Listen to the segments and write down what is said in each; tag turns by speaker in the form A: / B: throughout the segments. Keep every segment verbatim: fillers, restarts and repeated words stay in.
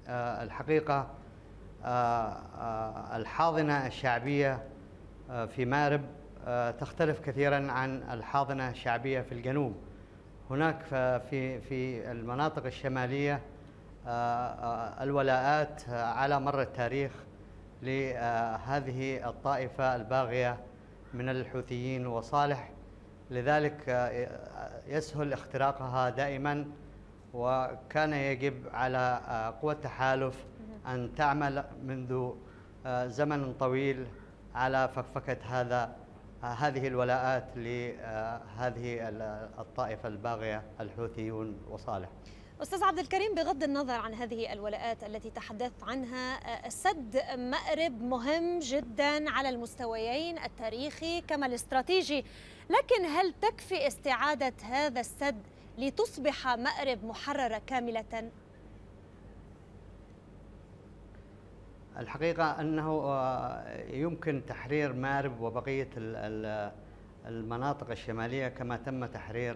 A: الحقيقة الحاضنة الشعبية في مأرب تختلف كثيرا عن الحاضنة الشعبية في الجنوب. هناك في في المناطق الشمالية الولاءات على مر التاريخ لهذه الطائفة الباغية من الحوثيين وصالح، لذلك يسهل اختراقها دائما، وكان يجب على قوى التحالف أن تعمل منذ زمن طويل على فكفكة هذا هذه الولاءات لهذه الطائفة الباغية الحوثيون وصالح.
B: أستاذ عبد الكريم، بغض النظر عن هذه الولاءات التي تحدثت عنها، سد مأرب مهم جدا على المستويين التاريخي كما الاستراتيجي، لكن هل تكفي استعادة هذا السد لتصبح مأرب محررة كاملة؟
A: الحقيقة أنه يمكن تحرير مأرب وبقية المناطق الشمالية كما تم تحرير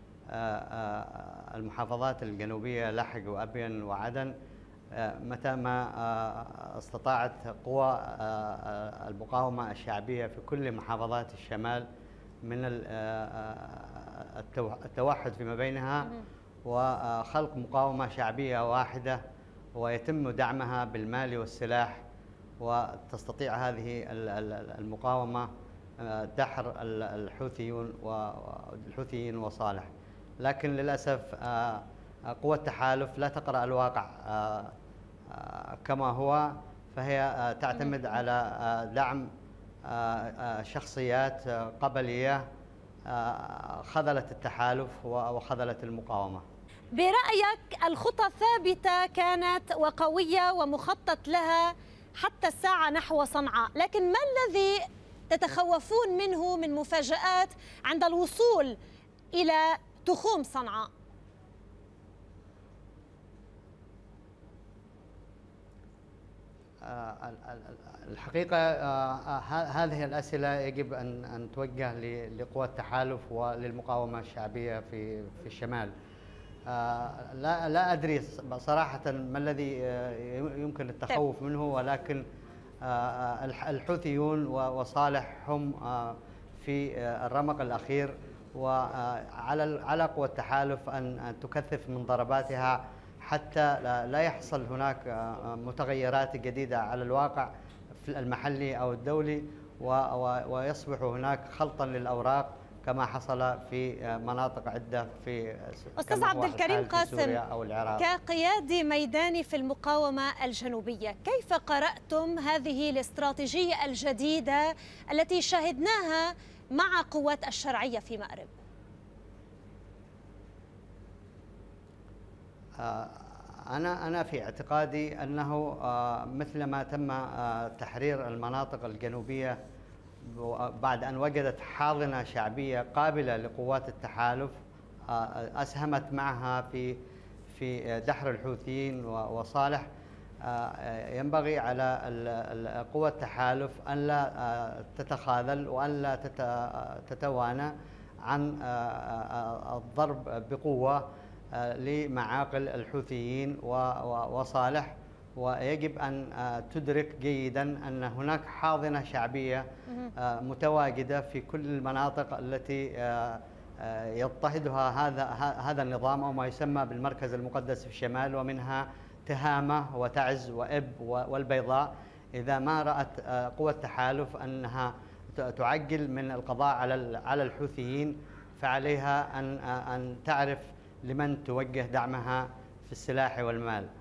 A: المحافظات الجنوبية لحج وأبين وعدن، متى ما استطاعت قوى المقاومة الشعبية في كل محافظات الشمال من التوحد فيما بينها وخلق مقاومة شعبية واحدة، ويتم دعمها بالمال والسلاح، وتستطيع هذه المقاومة دحر الحوثيون والحوثيين وصالح. لكن للأسف قوى التحالف لا تقرأ الواقع كما هو، فهي تعتمد على دعم شخصيات قبلية خذلت التحالف وخذلت المقاومة.
B: برأيك الخطة ثابتة كانت وقوية ومخطط لها حتى الساعة نحو صنعاء، لكن ما الذي تتخوفون منه من مفاجآت عند الوصول إلى تخوم صنعاء؟
A: الحقيقة هذه الأسئلة يجب أن أن توجه لقوى التحالف وللمقاومة الشعبية في في الشمال. لا لا أدري صراحة ما الذي يمكن التخوف منه، ولكن الحوثيون وصالح هم في الرمق الأخير، وعلى على قوى التحالف أن تكثف من ضرباتها حتى لا يحصل هناك متغيرات جديدة على الواقع في المحلي أو الدولي، ويصبح هناك خلطا للأوراق كما حصل في مناطق عدة في
B: أستاذ عبد الكريم قاسم، كقيادي ميداني في المقاومة الجنوبية، كيف قرأتم هذه الاستراتيجية الجديدة التي شاهدناها مع قوات الشرعية في مأرب؟
A: أنا أنا في اعتقادي أنه مثل ما تم تحرير المناطق الجنوبية بعد أن وجدت حاضنة شعبية قابلة لقوات التحالف أسهمت معها في في دحر الحوثيين وصالح، ينبغي على قوى التحالف أن لا تتخاذل وأن لا تتوانى عن الضرب بقوة لمعاقل الحوثيين وصالح، ويجب أن تدرك جيدا أن هناك حاضنة شعبية متواجدة في كل المناطق التي يضطهدها هذا هذا النظام أو ما يسمى بالمركز المقدس في الشمال، ومنها تهامة وتعز وإب والبيضاء. إذا ما رأت قوى التحالف أنها تعجل من القضاء على على الحوثيين، فعليها أن أن تعرف لمن توجه دعمها في السلاح والمال.